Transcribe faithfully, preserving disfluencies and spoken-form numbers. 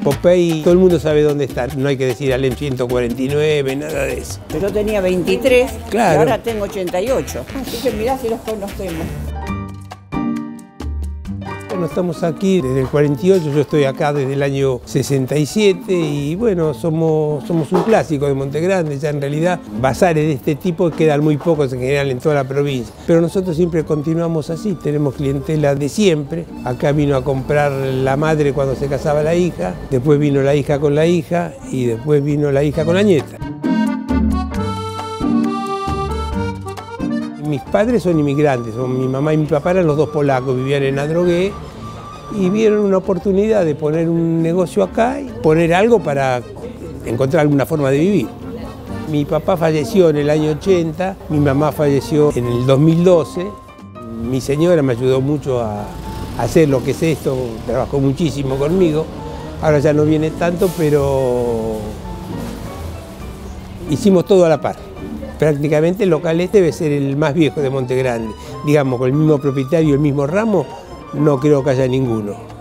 Popey, todo el mundo sabe dónde está, no hay que decir Alem ciento cuarenta y nueve, nada de eso. Yo tenía veintitrés, claro. Y ahora tengo ochenta y ocho. Así que mirá si los conocemos. Bueno, estamos aquí desde el cuarenta y ocho, yo estoy acá desde el año sesenta y siete y bueno, somos, somos un clásico de Montegrande, ya en realidad bazares de este tipo quedan muy pocos en general en toda la provincia, pero nosotros siempre continuamos así, tenemos clientela de siempre. Acá vino a comprar la madre cuando se casaba la hija, después vino la hija con la hija y después vino la hija con la nieta. Mis padres son inmigrantes, son mi mamá y mi papá eran los dos polacos, vivían en Adrogué y vieron una oportunidad de poner un negocio acá y poner algo para encontrar alguna forma de vivir. Mi papá falleció en el año ochenta, mi mamá falleció en el dos mil doce, mi señora me ayudó mucho a hacer lo que es esto, trabajó muchísimo conmigo, ahora ya no viene tanto, pero hicimos todo a la par. Prácticamente el local este debe ser el más viejo de Montegrande. Digamos, con el mismo propietario y el mismo ramo, no creo que haya ninguno.